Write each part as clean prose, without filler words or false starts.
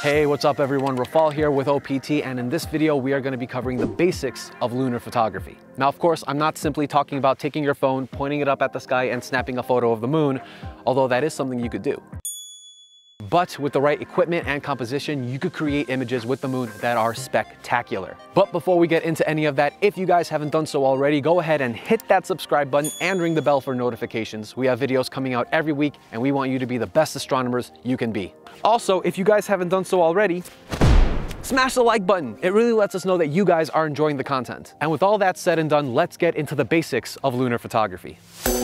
Hey, what's up everyone? Rafal here with OPT, and in this video we are going to be covering the basics of lunar photography. Now of course, I'm not simply talking about taking your phone, pointing it up at the sky and snapping a photo of the moon, although that is something you could do. But with the right equipment and composition, you could create images with the moon that are spectacular. But before we get into any of that, if you guys haven't done so already, go ahead and hit that subscribe button and ring the bell for notifications. We have videos coming out every week and we want you to be the best astronomers you can be. Also, if you guys haven't done so already, smash the like button. It really lets us know that you guys are enjoying the content. And with all that said and done, let's get into the basics of lunar photography.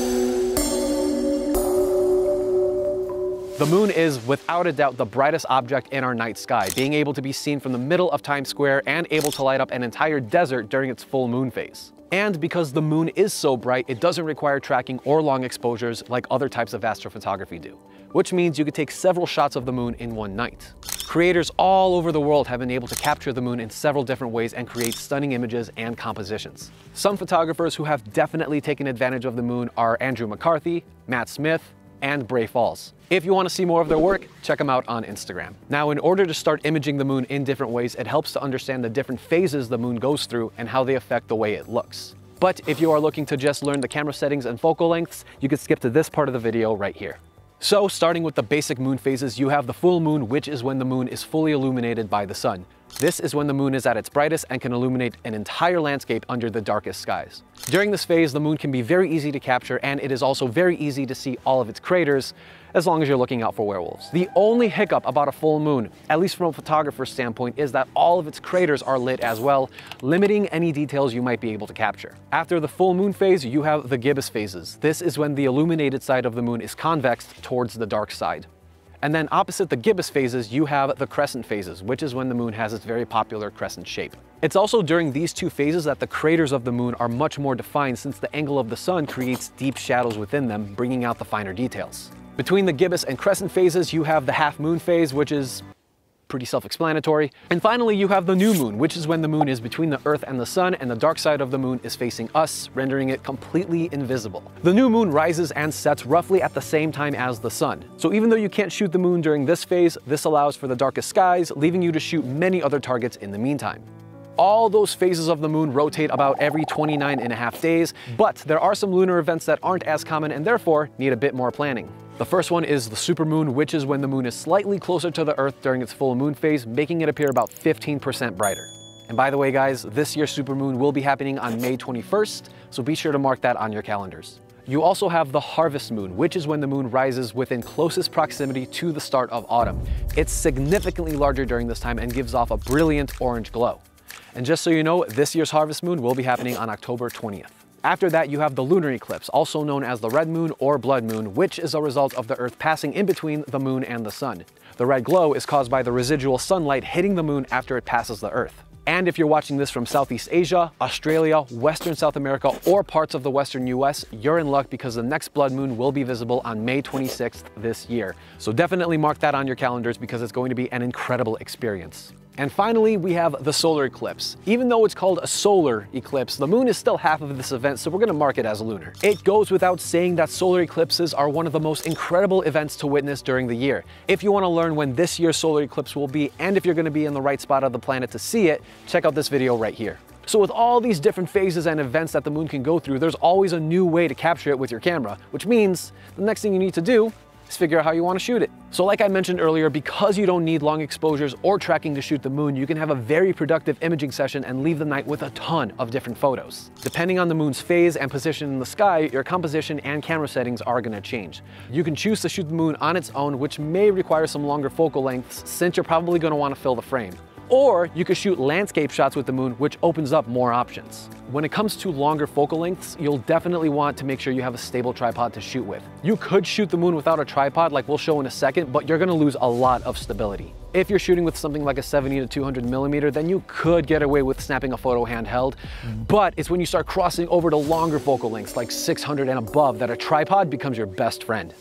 The moon is, without a doubt, the brightest object in our night sky, being able to be seen from the middle of Times Square and able to light up an entire desert during its full moon phase. And because the moon is so bright, it doesn't require tracking or long exposures like other types of astrophotography do, which means you could take several shots of the moon in one night. Creators all over the world have been able to capture the moon in several different ways and create stunning images and compositions. Some photographers who have definitely taken advantage of the moon are Andrew McCarthy, Matt Smith, and Bray Falls. If you want to see more of their work, check them out on Instagram. Now, in order to start imaging the moon in different ways, it helps to understand the different phases the moon goes through and how they affect the way it looks. But if you are looking to just learn the camera settings and focal lengths, you can skip to this part of the video right here. So, starting with the basic moon phases, you have the full moon, which is when the moon is fully illuminated by the sun. This is when the moon is at its brightest and can illuminate an entire landscape under the darkest skies. During this phase, the moon can be very easy to capture, and it is also very easy to see all of its craters, as long as you're looking out for werewolves. The only hiccup about a full moon, at least from a photographer's standpoint, is that all of its craters are lit as well, limiting any details you might be able to capture. After the full moon phase, you have the gibbous phases. This is when the illuminated side of the moon is convex towards the dark side. And then opposite the gibbous phases, you have the crescent phases, which is when the moon has its very popular crescent shape. It's also during these two phases that the craters of the moon are much more defined, since the angle of the sun creates deep shadows within them, bringing out the finer details. Between the gibbous and crescent phases, you have the half moon phase, which is pretty self-explanatory. And finally, you have the new moon, which is when the moon is between the Earth and the sun, and the dark side of the moon is facing us, rendering it completely invisible. The new moon rises and sets roughly at the same time as the sun. So even though you can't shoot the moon during this phase, this allows for the darkest skies, leaving you to shoot many other targets in the meantime. All those phases of the moon rotate about every 29.5 days, but there are some lunar events that aren't as common and therefore need a bit more planning. The first one is the supermoon, which is when the moon is slightly closer to the Earth during its full moon phase, making it appear about 15% brighter. And by the way guys, this year's supermoon will be happening on May 21st, so be sure to mark that on your calendars. You also have the harvest moon, which is when the moon rises within closest proximity to the start of autumn. It's significantly larger during this time and gives off a brilliant orange glow. And just so you know, this year's harvest moon will be happening on October 20th. After that, you have the lunar eclipse, also known as the red moon or blood moon, which is a result of the Earth passing in between the moon and the sun. The red glow is caused by the residual sunlight hitting the moon after it passes the Earth. And if you're watching this from Southeast Asia, Australia, Western South America, or parts of the Western US, you're in luck because the next blood moon will be visible on May 26th this year. So definitely mark that on your calendars because it's going to be an incredible experience. And finally, we have the solar eclipse. Even though it's called a solar eclipse, the moon is still half of this event, so we're gonna mark it as lunar. It goes without saying that solar eclipses are one of the most incredible events to witness during the year. If you wanna learn when this year's solar eclipse will be, and if you're gonna be in the right spot of the planet to see it, check out this video right here. So with all these different phases and events that the moon can go through, there's always a new way to capture it with your camera, which means the next thing you need to do is figure out how you want to shoot it. So like I mentioned earlier, because you don't need long exposures or tracking to shoot the moon, you can have a very productive imaging session and leave the night with a ton of different photos. Depending on the moon's phase and position in the sky, your composition and camera settings are going to change. You can choose to shoot the moon on its own, which may require some longer focal lengths since you're probably going to want to fill the frame. Or you could shoot landscape shots with the moon, which opens up more options. When it comes to longer focal lengths, you'll definitely want to make sure you have a stable tripod to shoot with. You could shoot the moon without a tripod like we'll show in a second, but you're gonna lose a lot of stability. If you're shooting with something like a 70 to 200 millimeter, then you could get away with snapping a photo handheld. But it's when you start crossing over to longer focal lengths like 600 and above that a tripod becomes your best friend.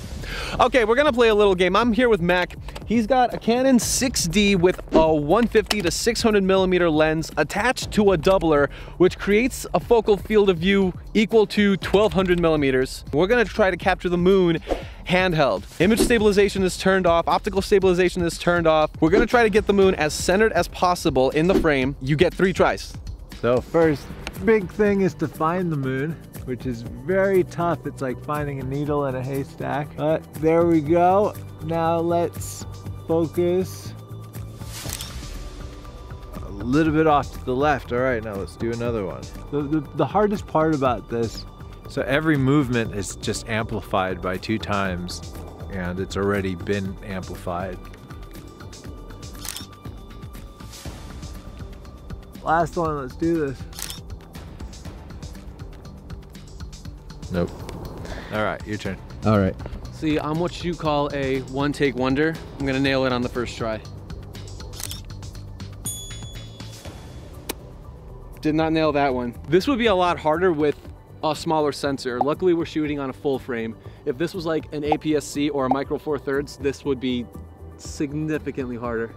Okay, we're gonna play a little game. I'm here with Mac. He's got a Canon 6D with a 150 to 600 millimeter lens attached to a doubler, which creates a focal field of view equal to 1200 millimeters. We're gonna try to capture the moon handheld. Image stabilization is turned off, optical stabilization is turned off. We're gonna try to get the moon as centered as possible in the frame. You get 3 tries. So first big thing is to find the moon, which is very tough. It's like finding a needle in a haystack. But there we go. Now let's focus. A little bit off to the left. All right, now let's do another one. The hardest part about this, so every movement is just amplified by 2 times, and it's already been amplified. Last one, let's do this. Nope. All right, your turn. All right. See, I'm what you call a one-take wonder. I'm gonna nail it on the first try. Did not nail that one. This would be a lot harder with a smaller sensor. Luckily, we're shooting on a full frame. If this was like an APS-C or a Micro Four Thirds, this would be significantly harder.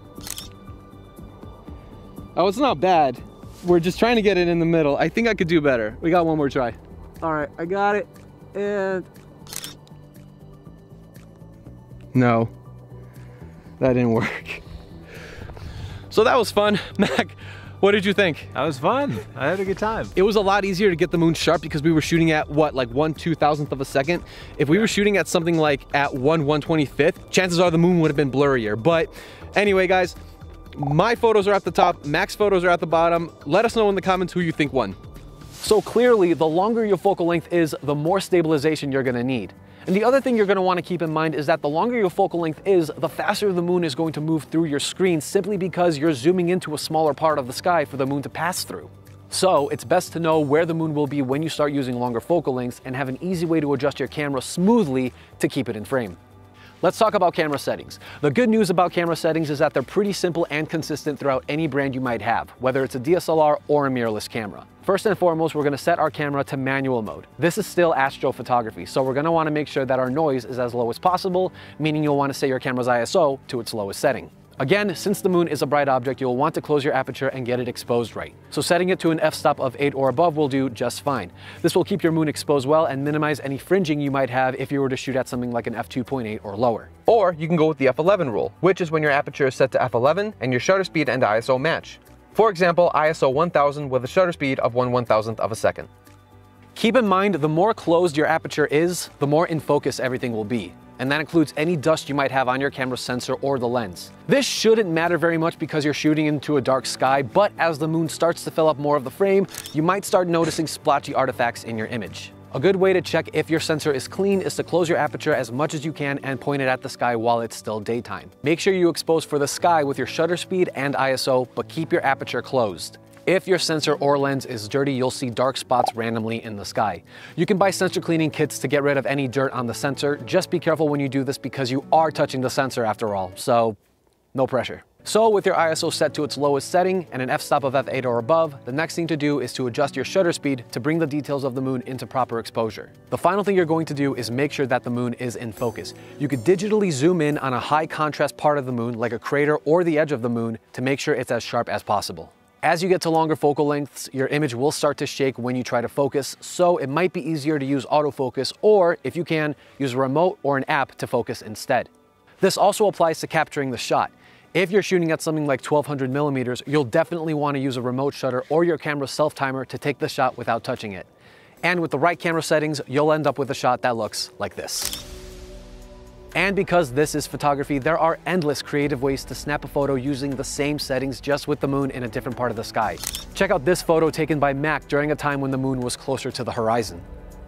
Oh, it's not bad. We're just trying to get it in the middle. I think I could do better. We got one more try. All right, I got it, and no, that didn't work. So that was fun. Mac, what did you think? That was fun. I had a good time. It was a lot easier to get the moon sharp because we were shooting at what, like 1/2000th of a second? If we were shooting at something like at 1/125th, chances are the moon would have been blurrier. But anyway, guys, my photos are at the top, Mac's photos are at the bottom. Let us know in the comments who you think won. So clearly, the longer your focal length is, the more stabilization you're gonna need. And the other thing you're gonna wanna keep in mind is that the longer your focal length is, the faster the moon is going to move through your screen, simply because you're zooming into a smaller part of the sky for the moon to pass through. So it's best to know where the moon will be when you start using longer focal lengths and have an easy way to adjust your camera smoothly to keep it in frame. Let's talk about camera settings. The good news about camera settings is that they're pretty simple and consistent throughout any brand you might have, whether it's a DSLR or a mirrorless camera. First and foremost, we're gonna set our camera to manual mode. This is still astrophotography, so we're gonna wanna make sure that our noise is as low as possible, meaning you'll wanna set your camera's ISO to its lowest setting. Again, since the moon is a bright object, you'll want to close your aperture and get it exposed right. So setting it to an f-stop of 8 or above will do just fine. This will keep your moon exposed well and minimize any fringing you might have if you were to shoot at something like an f2.8 or lower. Or you can go with the f11 rule, which is when your aperture is set to f11 and your shutter speed and ISO match. For example, ISO 1000 with a shutter speed of 1/1000th of a second. Keep in mind, the more closed your aperture is, the more in focus everything will be. And that includes any dust you might have on your camera sensor or the lens. This shouldn't matter very much because you're shooting into a dark sky, but as the moon starts to fill up more of the frame, you might start noticing splotchy artifacts in your image. A good way to check if your sensor is clean is to close your aperture as much as you can and point it at the sky while it's still daytime. Make sure you expose for the sky with your shutter speed and ISO, but keep your aperture closed. If your sensor or lens is dirty, you'll see dark spots randomly in the sky. You can buy sensor cleaning kits to get rid of any dirt on the sensor. Just be careful when you do this because you are touching the sensor after all, so no pressure. So with your ISO set to its lowest setting and an f-stop of f8 or above, the next thing to do is to adjust your shutter speed to bring the details of the moon into proper exposure. The final thing you're going to do is make sure that the moon is in focus. You could digitally zoom in on a high contrast part of the moon, like a crater or the edge of the moon, to make sure it's as sharp as possible. As you get to longer focal lengths, your image will start to shake when you try to focus, so it might be easier to use autofocus, or if you can, use a remote or an app to focus instead. This also applies to capturing the shot. If you're shooting at something like 1200 millimeters, you'll definitely want to use a remote shutter or your camera's self-timer to take the shot without touching it. And with the right camera settings, you'll end up with a shot that looks like this. And because this is photography, there are endless creative ways to snap a photo using the same settings, just with the moon in a different part of the sky. Check out this photo taken by Mac during a time when the moon was closer to the horizon.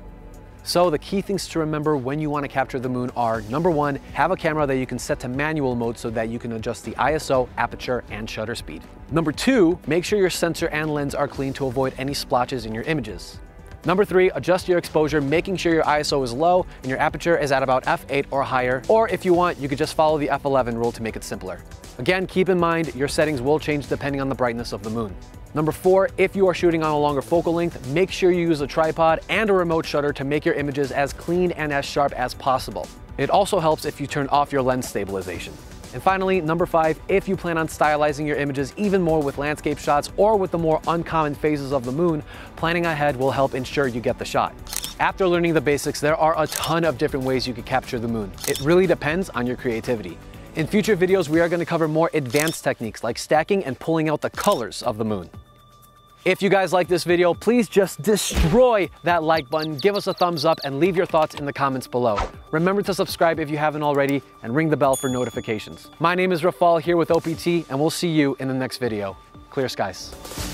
So the key things to remember when you want to capture the moon are, number one, have a camera that you can set to manual mode so that you can adjust the ISO, aperture, and shutter speed. Number two, make sure your sensor and lens are clean to avoid any splotches in your images. Number three, adjust your exposure, making sure your ISO is low and your aperture is at about f8 or higher, or if you want, you could just follow the f11 rule to make it simpler. Again, keep in mind, your settings will change depending on the brightness of the moon. Number four, if you are shooting on a longer focal length, make sure you use a tripod and a remote shutter to make your images as clean and as sharp as possible. It also helps if you turn off your lens stabilization. And finally, number five, if you plan on stylizing your images even more with landscape shots or with the more uncommon phases of the moon, planning ahead will help ensure you get the shot. After learning the basics, there are a ton of different ways you could capture the moon. It really depends on your creativity. In future videos, we are going to cover more advanced techniques like stacking and pulling out the colors of the moon. If you guys like this video, please just destroy that like button, give us a thumbs up, and leave your thoughts in the comments below. Remember to subscribe if you haven't already, and ring the bell for notifications. My name is Rafal here with OPT, and we'll see you in the next video. Clear skies.